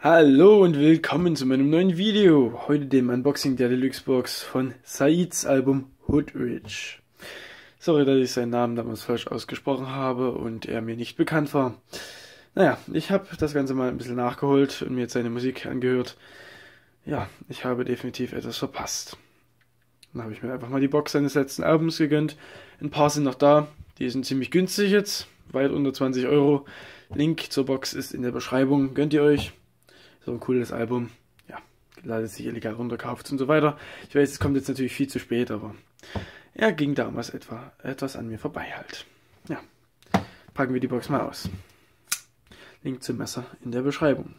Hallo und willkommen zu meinem neuen Video. Heute dem Unboxing der Deluxe Box von Saids Album Hoodrich. Sorry, dass ich seinen Namen damals falsch ausgesprochen habe und er mir nicht bekannt war. Naja, ich habe das Ganze mal ein bisschen nachgeholt und mir jetzt seine Musik angehört. Ja, ich habe definitiv etwas verpasst. Dann habe ich mir einfach mal die Box seines letzten Albums gegönnt. Ein paar sind noch da, die sind ziemlich günstig jetzt, weit unter 20 Euro. Link zur Box ist in der Beschreibung, gönnt ihr euch. So ein cooles Album. Ja, ladet sich illegal runter, kauft und so weiter. Ich weiß, es kommt jetzt natürlich viel zu spät, aber er ging damals etwas an mir vorbei halt. Ja, packen wir die Box mal aus. Link zum Messer in der Beschreibung.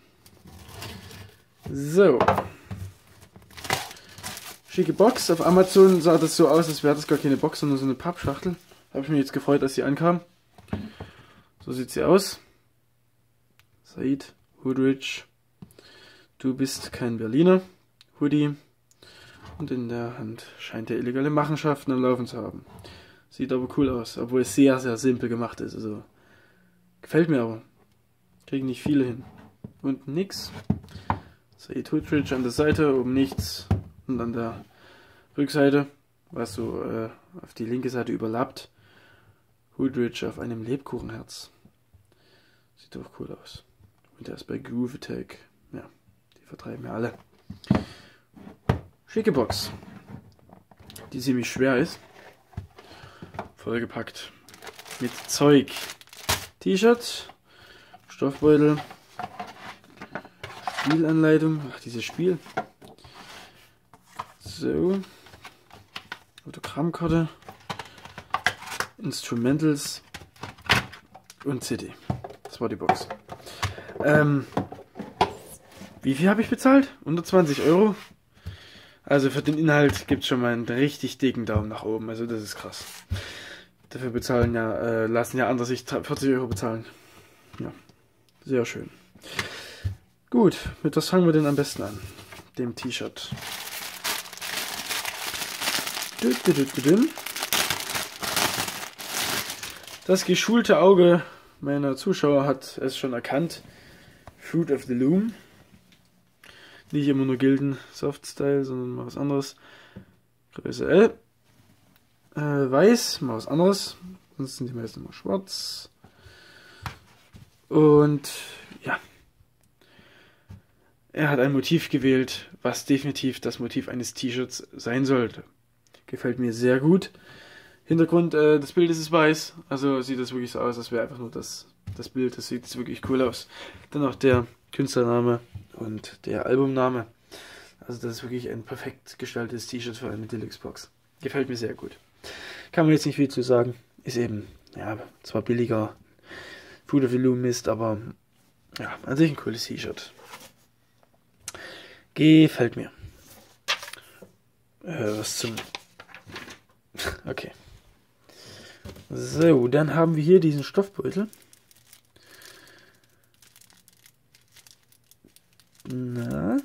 So. Schicke Box. Auf Amazon sah das so aus, als wäre das gar keine Box, sondern so eine Pappschachtel. Habe ich mich jetzt gefreut, dass sie ankam. So sieht sie aus. Said Hoodrich. Du bist kein Berliner. Hoodie. Und in der Hand scheint er illegale Machenschaften am Laufen zu haben. Sieht aber cool aus, obwohl es sehr, sehr simpel gemacht ist. Also gefällt mir aber. Kriegen nicht viele hin. Unten nix. Said Hoodrich an der Seite, oben nichts. Und an der Rückseite, was so auf die linke Seite überlappt, Hoodrich auf einem Lebkuchenherz. Sieht doch cool aus. Und der ist bei Groove Attack. Ja, die vertreiben ja alle. Schicke Box, die ziemlich schwer ist. Vollgepackt mit Zeug. T-Shirt, Stoffbeutel, Spielanleitung. Ach, dieses Spiel. So. Autogrammkarte. Instrumentals. Und CD. Das war die Box. Wie viel habe ich bezahlt? Unter 20 Euro. Also für den Inhalt gibt es schon mal einen richtig dicken Daumen nach oben. Also das ist krass. Dafür bezahlen ja, lassen ja andere sich 40 Euro bezahlen. Ja, sehr schön. Gut, mit was fangen wir denn am besten an? Dem T-Shirt. Das geschulte Auge meiner Zuschauer hat es schon erkannt. Fruit of the Loom. Nicht immer nur Gilden Soft Style, sondern mal was anderes. Größe L. Weiß, mal was anderes. Sonst sind die meisten immer schwarz. Und ja. Er hat ein Motiv gewählt, was definitiv das Motiv eines T-Shirts sein sollte. Gefällt mir sehr gut. Hintergrund des Bildes ist weiß. Also sieht das wirklich so aus, als wäre einfach nur das Bild. Das sieht wirklich cool aus. Dann auch der Künstlername und der Albumname. Also das ist wirklich ein perfekt gestaltetes T-Shirt für eine Deluxe Box. Gefällt mir sehr gut. Kann man jetzt nicht viel zu sagen. Ist eben, ja, zwar billiger Fruit of the Loom Mist, aber ja, an sich ein cooles T-Shirt. Gefällt mir. Was zum... Okay. So, dann haben wir hier diesen Stoffbeutel. Na,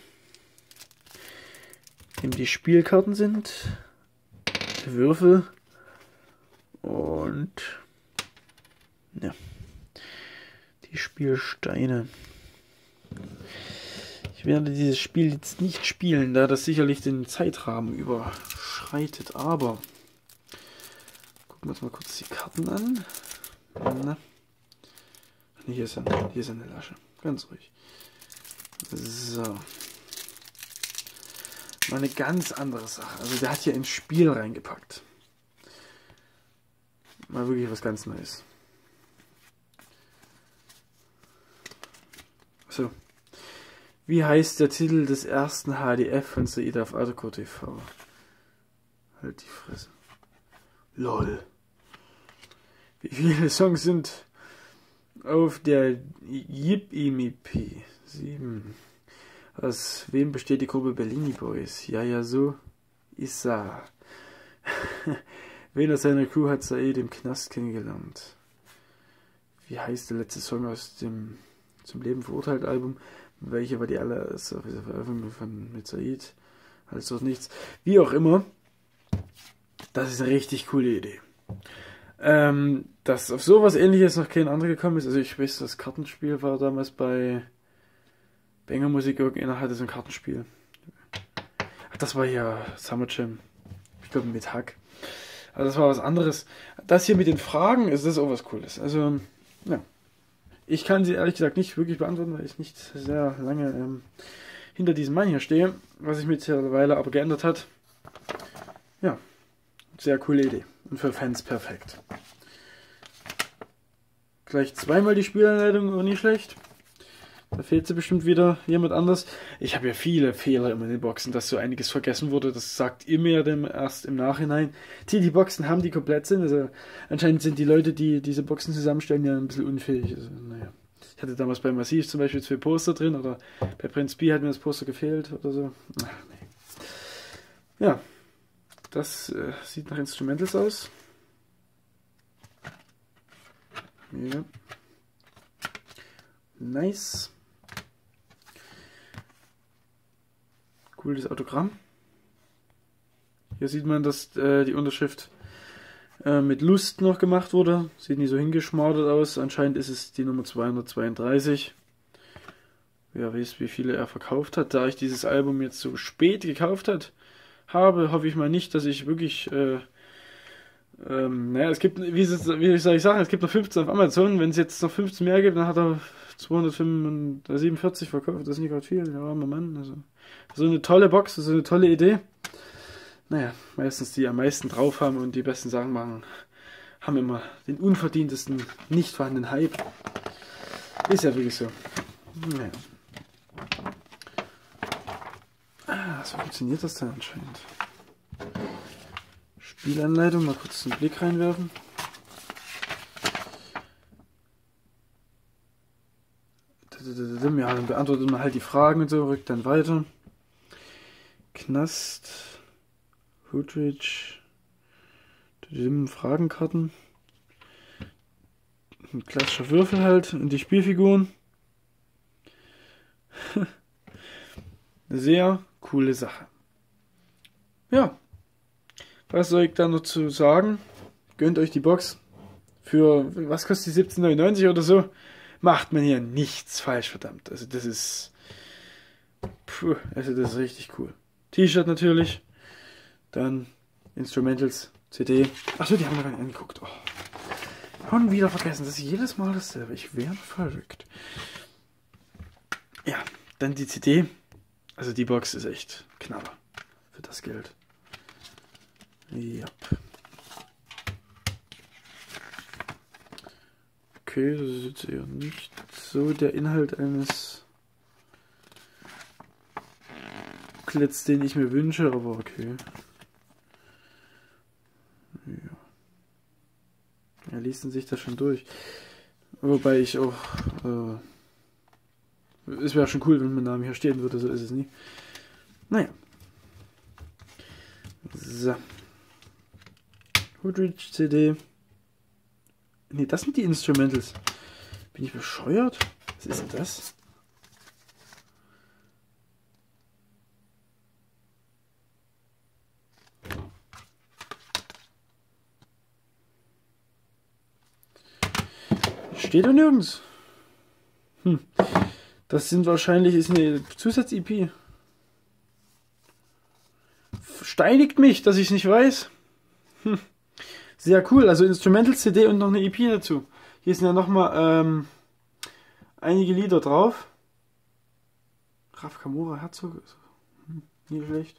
in dem die Spielkarten sind, Würfel und ja, die Spielsteine. Ich werde dieses Spiel jetzt nicht spielen, da das sicherlich den Zeitrahmen überschreitet, aber gucken wir uns mal kurz die Karten an. Na. Nee, hier ist eine Lasche, ganz ruhig. So. Mal eine ganz andere Sache. Also der hat hier ein Spiel reingepackt. Mal wirklich was ganz Neues. So. Wie heißt der Titel des ersten HDF von Said auf Autocore TV? Halt die Fresse. LOL. Wie viele Songs sind auf der Yip-Im-EP? 7. Aus wem besteht die Gruppe Bellini Boys? Ja, so. Issa. Wen aus seiner Crew hat Said im Knast kennengelernt? Wie heißt der letzte Song aus dem Zum Leben verurteilt Album? Welche war die allererste Veröffentlichung von mit Said? Alles doch nichts. Wie auch immer. Das ist eine richtig coole Idee. Dass auf sowas Ähnliches noch kein anderer gekommen ist. Also ich weiß, das Kartenspiel war damals bei Banger-Musik, irgendeiner hatte so ein Kartenspiel. Ach, das war ja Summer Jam. Ich glaube mit Hack. Also das war was anderes. Das hier mit den Fragen ist das auch was Cooles. Also, ja. Ich kann sie ehrlich gesagt nicht wirklich beantworten, weil ich nicht sehr lange hinter diesem Mann hier stehe. Was sich mittlerweile aber geändert hat. Ja, sehr coole Idee. Und für Fans perfekt. Gleich zweimal die Spielanleitung, auch nicht schlecht. Da fehlt sie bestimmt wieder jemand anders. Ich habe ja viele Fehler immer in den Boxen, dass so einiges vergessen wurde. Das sagt ihr mir dann erst im Nachhinein. Die Boxen haben die komplett Sinn. Also anscheinend sind die Leute, die diese Boxen zusammenstellen, ja ein bisschen unfähig. Also, naja. Ich hatte damals bei Massiv zum Beispiel 2 Poster drin oder bei Prince B hat mir das Poster gefehlt oder so. Ach, nee. Ja, das sieht nach Instrumentals aus. Ja. Nice. Cooles Autogramm. Hier sieht man, dass die Unterschrift mit Lust noch gemacht wurde. Sieht nicht so hingeschmauert aus. Anscheinend ist es die Nummer 232. Wer weiß, wie viele er verkauft hat. Da ich dieses Album jetzt so spät gekauft habe, hoffe ich mal nicht, dass ich wirklich... naja, es gibt, wie soll ich sagen, es gibt noch 15 auf Amazon. Wenn es jetzt noch 15 mehr gibt, dann hat er 247 verkauft. Das ist nicht gerade viel. Ja, armer Mann. Also, so eine tolle Box, so eine tolle Idee. Naja, meistens die am meisten drauf haben und die besten Sachen machen, haben immer den unverdientesten, nicht vorhandenen Hype. Ist ja wirklich so. Naja. So funktioniert das dann anscheinend. Spielanleitung, mal kurz einen Blick reinwerfen. Ja, dann beantwortet man halt die Fragen und so, rückt dann weiter. Knast, Hoodridge, Fragenkarten. Ein klassischer Würfel halt und die Spielfiguren. Eine sehr coole Sache. Ja. Was soll ich da noch zu sagen? Gönnt euch die Box. Für, was kostet die, 17,99 oder so? Macht man hier nichts falsch, verdammt. Also das ist... Puh, also das ist richtig cool. T-Shirt natürlich. Dann Instrumentals, CD. Achso, die haben wir gar nicht angeguckt. Oh. Schon wieder vergessen. Das ist jedes Mal dasselbe. Ich werde verrückt. Ja, dann die CD. Also die Box ist echt Knaller. Für das Geld. Ja. Okay, das ist jetzt eher nicht so der Inhalt eines Booklets, den ich mir wünsche, aber okay. Ja. Ja, ließen sich das schon durch. Wobei ich auch... es wäre schon cool, wenn mein Name hier stehen würde, so ist es nie. Naja. So. Hoodridge CD. Ne, das sind die Instrumentals. Bin ich bescheuert? Was ist denn das? Steht da nirgends. Das sind wahrscheinlich, ist eine Zusatz-EP. Steinigt mich, dass ich es nicht weiß. Sehr cool, also Instrumental-CD und noch eine EP dazu. Hier sind ja nochmal einige Lieder drauf. Raf Kamora Herzog, nicht schlecht.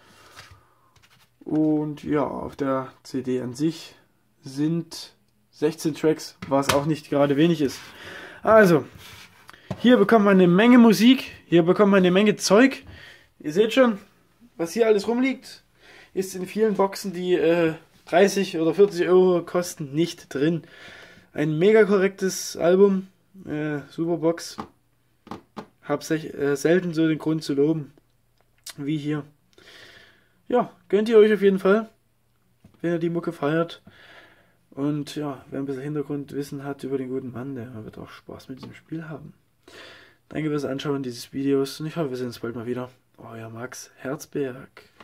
Und ja, auf der CD an sich sind 16 Tracks, was auch nicht gerade wenig ist. Also, hier bekommt man eine Menge Musik, hier bekommt man eine Menge Zeug. Ihr seht schon, was hier alles rumliegt, ist in vielen Boxen, die 30 oder 40 Euro kosten, nicht drin. Ein mega korrektes Album, super Box. Hab selten so den Grund zu loben, wie hier. Ja, gönnt ihr euch auf jeden Fall, wenn ihr die Mucke feiert. Und ja, wer ein bisschen Hintergrundwissen hat über den guten Mann, der wird auch Spaß mit diesem Spiel haben. Danke fürs Anschauen dieses Videos und ich hoffe, wir sehen uns bald mal wieder. Euer Max Herzberg.